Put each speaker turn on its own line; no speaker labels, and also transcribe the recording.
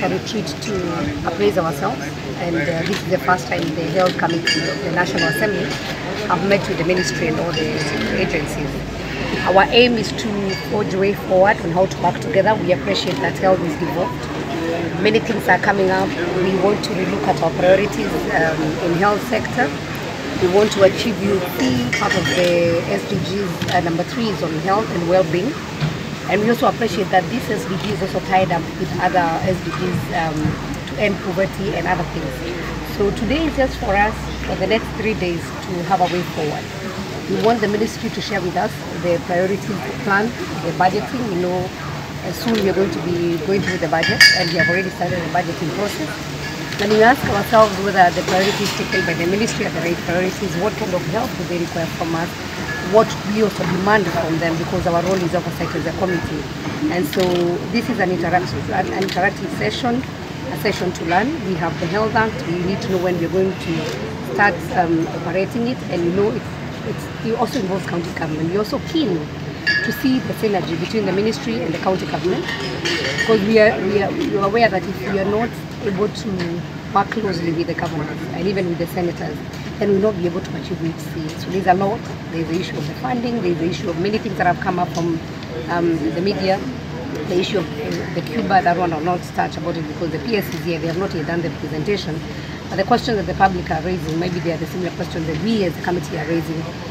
a retreat to appraise ourselves, and this is the first time the Health Committee of the National Assembly have met with the Ministry and all the agencies. Our aim is to forge a way forward on how to work together. We appreciate that health is devolved. Many things are coming up. We want to relook at our priorities in health sector. We want to achieve UP. Part of the SDGs, number 3 is on health and well-being. And we also appreciate that this SDG is also tied up with other SDGs to end poverty and other things. So today is just for us, for the next 3 days, to have a way forward. We want the ministry to share with us the priority plan, the budgeting. We know soon we are going to be going through the budget, and we have already started the budgeting process. And we ask ourselves whether the priorities taken by the ministry are the right priorities, what kind of help do they require from us, what we also demand from them, because our role is oversight as a committee. And so this is an interactive session, a session to learn. We have the Health Act. We need to know when we're going to start operating it, and it also involves county government. We're also keen to see the synergy between the ministry and the county government, because we are aware that if we are not able to work closely with the governors and even with the senators, then we'll not be able to achieve HC. So there's a lot. There's the issue of the funding. There's the issue of many things that have come up from the media. The issue of the Cuba, that one I'll not touch about it because the PS is here. They have not yet done the presentation. But the questions that the public are raising, maybe they are the similar questions that we as a committee are raising.